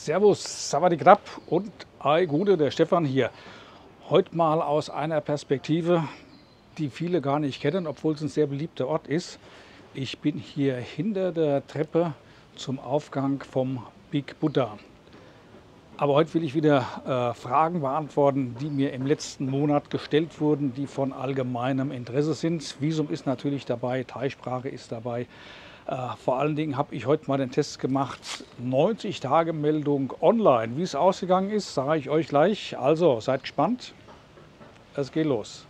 Servus, Savadikrab und Ei Gude, der Stefan hier. Heute mal aus einer Perspektive, die viele gar nicht kennen, obwohl es ein sehr beliebter Ort ist. Ich bin hier hinter der Treppe zum Aufgang vom Big Buddha. Aber heute will ich wieder Fragen beantworten, die mir im letzten Monat gestellt wurden, die von allgemeinem Interesse sind. Visum ist natürlich dabei, Thai-Sprache ist dabei. Vor allen Dingen habe ich heute mal den Test gemacht, 90-Tage-Meldung online. Wie es ausgegangen ist, sage ich euch gleich. Also seid gespannt, es geht los.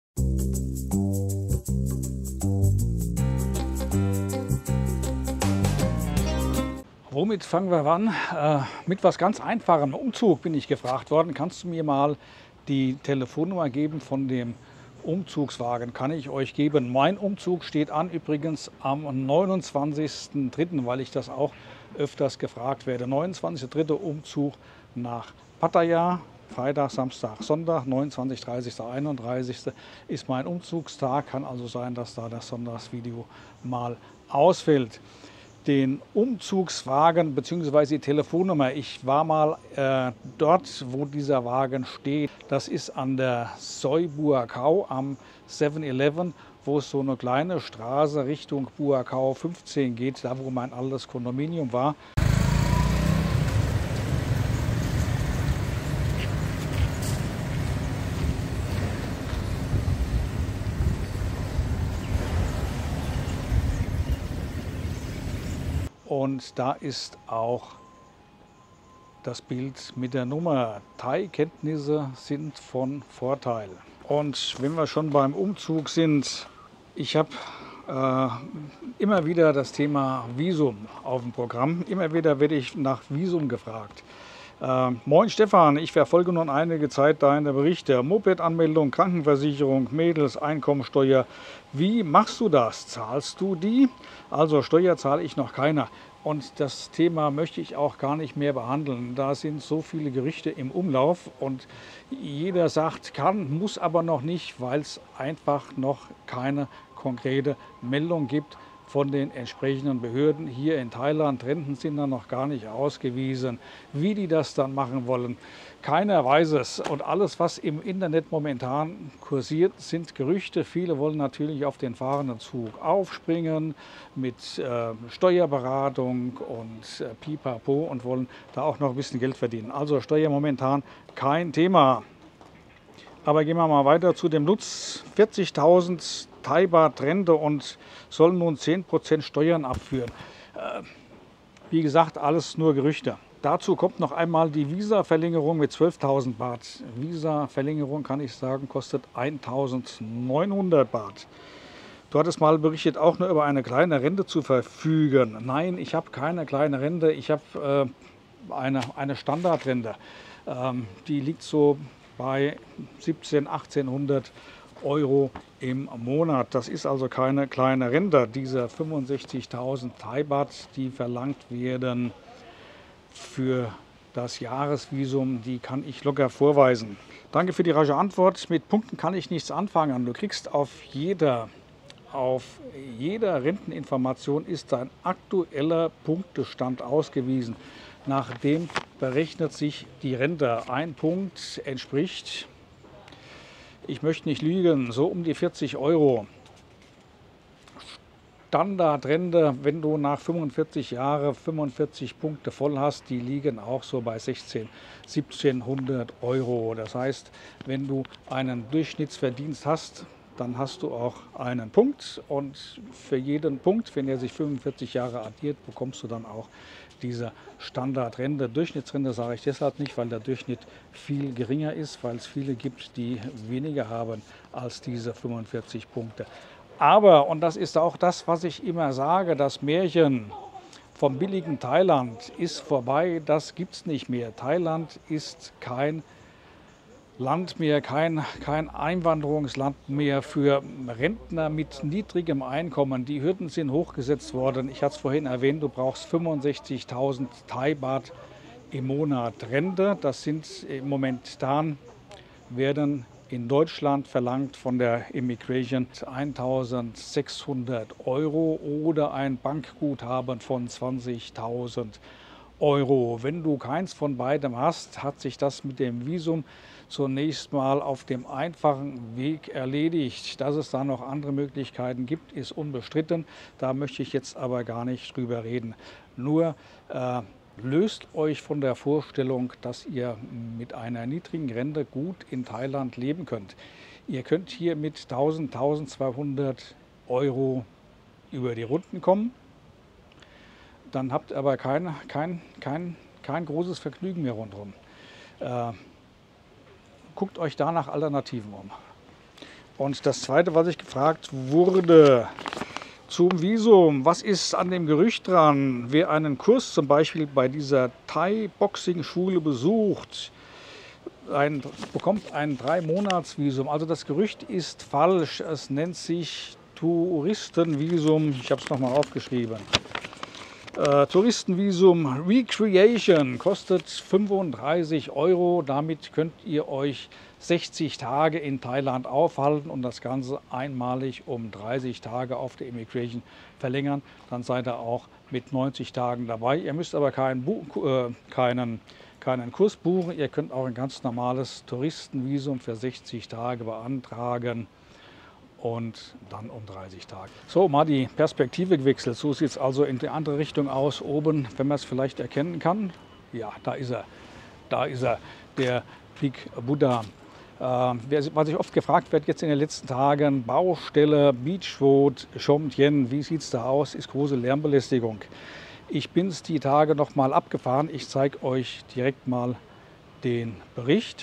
Womit fangen wir an? Mit was ganz Einfachem. Umzug bin ich gefragt worden. Kannst du mir mal die Telefonnummer geben von dem Umzugswagen? Kann ich euch geben. Mein Umzug steht an, übrigens am 29.03., weil ich das auch öfters gefragt werde. 29.03. Umzug nach Pattaya. Freitag, Samstag, Sonntag, 29., 30., 31. ist mein Umzugstag. Kann also sein, dass da das Sonntagsvideo mal ausfällt. Den Umzugswagen bzw. die Telefonnummer. Ich war mal dort, wo dieser Wagen steht. Das ist an der Soi Buakau am 7-Eleven, wo es so eine kleine Straße Richtung Buakau 15 geht, da wo mein altes Kondominium war. Und da ist auch das Bild mit der Nummer. Thai-Kenntnisse sind von Vorteil. Und wenn wir schon beim Umzug sind, ich habe immer wieder das Thema Visum auf dem Programm. Immer wieder werde ich nach Visum gefragt. Moin Stefan, ich verfolge nun einige Zeit deine Berichte. Moped-Anmeldung, Krankenversicherung, Mädels, Einkommensteuer. Wie machst du das? Zahlst du die? Also Steuer zahle ich noch keiner. Und das Thema möchte ich auch gar nicht mehr behandeln. Da sind so viele Gerichte im Umlauf und jeder sagt, kann, muss aber noch nicht, weil es einfach noch keine konkrete Meldung gibt von den entsprechenden Behörden. Hier in Thailand, Renten sind da noch gar nicht ausgewiesen. Wie die das dann machen wollen, keiner weiß es. Und alles, was im Internet momentan kursiert, sind Gerüchte. Viele wollen natürlich auf den fahrenden Zug aufspringen mit Steuerberatung und Pipapo und wollen da auch noch ein bisschen Geld verdienen. Also Steuer momentan kein Thema. Aber gehen wir mal weiter zu dem Lutz. 40.000 Thai-Baht Rente und sollen nun 10% Steuern abführen. Wie gesagt, alles nur Gerüchte. Dazu kommt noch einmal die Visa-Verlängerung mit 12.000 Baht. Visa-Verlängerung, kann ich sagen, kostet 1.900 Baht. Du hattest mal berichtet, auch nur über eine kleine Rente zu verfügen. Nein, ich habe keine kleine Rente, ich habe eine Standardrente. Die liegt so bei 1700, 1800 Euro im Monat. Das ist also keine kleine Rente. Diese 65.000 Thai-Baht, die verlangt werden für das Jahresvisum, die kann ich locker vorweisen. Danke für die rasche Antwort. Mit Punkten kann ich nichts anfangen. Du kriegst auf jeder Renteninformation ist dein aktueller Punktestand ausgewiesen. Nach dem berechnet sich die Rente. Ein Punkt entspricht, ich möchte nicht lügen, so um die 40 Euro. Standardrente, wenn du nach 45 Jahren 45 Punkte voll hast, die liegen auch so bei 1700 Euro. Das heißt, wenn du einen Durchschnittsverdienst hast, dann hast du auch einen Punkt und für jeden Punkt, wenn er sich 45 Jahre addiert, bekommst du dann auch diese Standardrente. Durchschnittsrente sage ich deshalb nicht, weil der Durchschnitt viel geringer ist, weil es viele gibt, die weniger haben als diese 45 Punkte. Aber, und das ist auch das, was ich immer sage, das Märchen vom billigen Thailand ist vorbei, das gibt es nicht mehr. Thailand ist kein Land mehr, kein Einwanderungsland mehr für Rentner mit niedrigem Einkommen. Die Hürden sind hochgesetzt worden. Ich hatte es vorhin erwähnt, du brauchst 65.000 Thai-Baht im Monat Rente. Das sind momentan, werden in Deutschland verlangt von der Immigration 1.600 Euro oder ein Bankguthaben von 20.000 Euro. Wenn du keins von beidem hast, hat sich das mit dem Visum zunächst mal auf dem einfachen Weg erledigt. Dass es da noch andere Möglichkeiten gibt, ist unbestritten. Da möchte ich jetzt aber gar nicht drüber reden. Nur löst euch von der Vorstellung, dass ihr mit einer niedrigen Rente gut in Thailand leben könnt. Ihr könnt hier mit 1000, 1200 Euro über die Runden kommen. Dann habt ihr aber kein großes Vergnügen mehr rundherum. Guckt euch da nach Alternativen um. Und das Zweite, was ich gefragt wurde, zum Visum, was ist an dem Gerücht dran? Wer einen Kurs zum Beispiel bei dieser Thai-Boxing-Schule besucht, bekommt ein 3-Monats-Visum. Also das Gerücht ist falsch. Es nennt sich Touristenvisum. Ich habe es nochmal aufgeschrieben. Touristenvisum Recreation kostet 35 Euro. Damit könnt ihr euch 60 Tage in Thailand aufhalten und das Ganze einmalig um 30 Tage auf der Immigration verlängern. Dann seid ihr auch mit 90 Tagen dabei. Ihr müsst aber keinen Kurs buchen. Ihr könnt auch ein ganz normales Touristenvisum für 60 Tage beantragen und dann um 30 Tage. So, mal die Perspektive gewechselt. So sieht es also in die andere Richtung aus. Oben, wenn man es vielleicht erkennen kann. Ja, da ist er. Da ist er, der Big Buddha. Was ich oft gefragt werde jetzt in den letzten Tagen, Baustelle, Beach Road, Chom Tien, wie sieht es da aus? Ist große Lärmbelästigung. Ich bin es die Tage noch mal abgefahren. Ich zeige euch direkt mal den Bericht.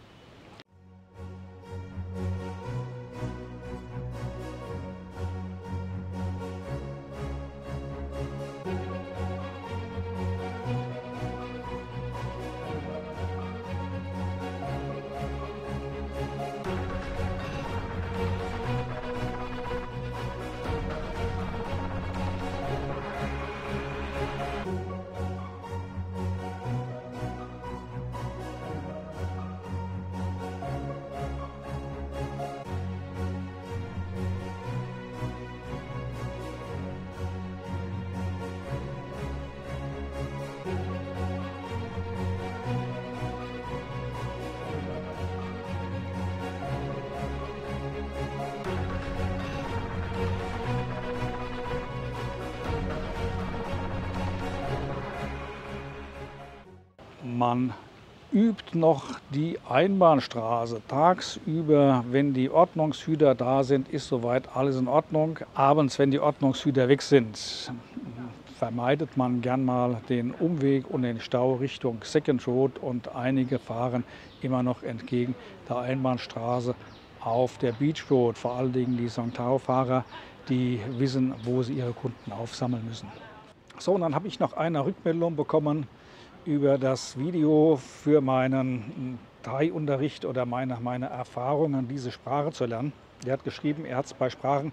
Man übt noch die Einbahnstraße. Tagsüber, wenn die Ordnungshüter da sind, ist soweit alles in Ordnung. Abends, wenn die Ordnungshüter weg sind, vermeidet man gern mal den Umweg und den Stau Richtung Second Road und einige fahren immer noch entgegen der Einbahnstraße auf der Beach Road. Vor allen Dingen die Songtao-Fahrer, die wissen, wo sie ihre Kunden aufsammeln müssen. So, und dann habe ich noch eine Rückmeldung bekommen über das Video für meinen Thai-Unterricht oder meine Erfahrungen, diese Sprache zu lernen. Der hat geschrieben, er hat es bei Sprachen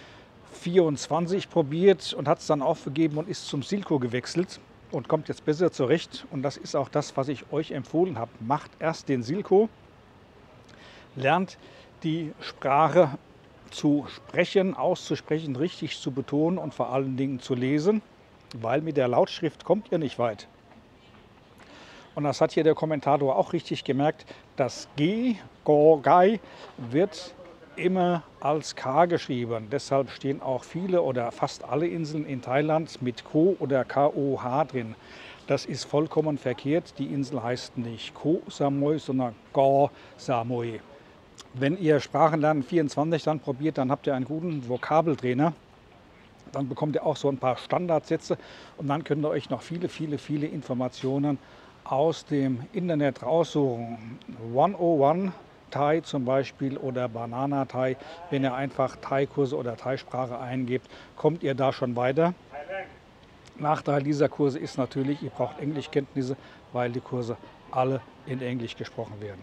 24 probiert und hat es dann aufgegeben und ist zum Silko gewechselt und kommt jetzt besser zurecht. Und das ist auch das, was ich euch empfohlen habe. Macht erst den Silko, lernt die Sprache zu sprechen, auszusprechen, richtig zu betonen und vor allen Dingen zu lesen, weil mit der Lautschrift kommt ihr nicht weit. Und das hat hier der Kommentator auch richtig gemerkt, das G, Go, Gai, wird immer als K geschrieben. Deshalb stehen auch viele oder fast alle Inseln in Thailand mit Ko oder KOH drin. Das ist vollkommen verkehrt. Die Insel heißt nicht Ko Samui, sondern Go Samui. Wenn ihr Sprachenlernen 24 dann probiert, dann habt ihr einen guten Vokabeltrainer. Dann bekommt ihr auch so ein paar Standardsätze und dann könnt ihr euch noch viele Informationen aus dem Internet raussuchen. 101 Thai zum Beispiel oder Banana Thai. Wenn ihr einfach Thai-Kurse oder Thai-Sprache eingebt, kommt ihr da schon weiter. Nachteil dieser Kurse ist natürlich, ihr braucht Englischkenntnisse, weil die Kurse alle in Englisch gesprochen werden.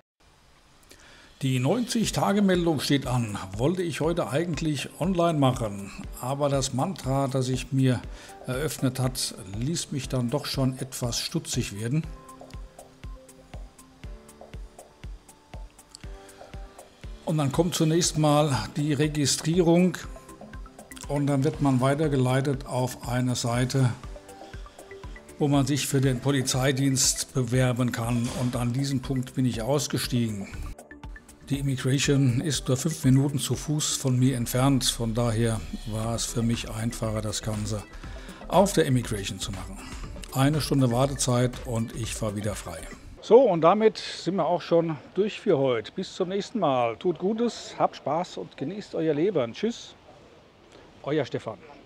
Die 90-Tage-Meldung steht an. Wollte ich heute eigentlich online machen, aber das Mantra, das sich mir eröffnet hat, ließ mich dann doch schon etwas stutzig werden. Und dann kommt zunächst mal die Registrierung und dann wird man weitergeleitet auf eine Seite, wo man sich für den Polizeidienst bewerben kann. Und an diesem Punkt bin ich ausgestiegen. Die Immigration ist nur 5 Minuten zu Fuß von mir entfernt. Von daher war es für mich einfacher, das Ganze auf der Immigration zu machen. 1 Stunde Wartezeit und ich war wieder frei. So, und damit sind wir auch schon durch für heute. Bis zum nächsten Mal. Tut Gutes, habt Spaß und genießt euer Leben. Tschüss, euer Stefan.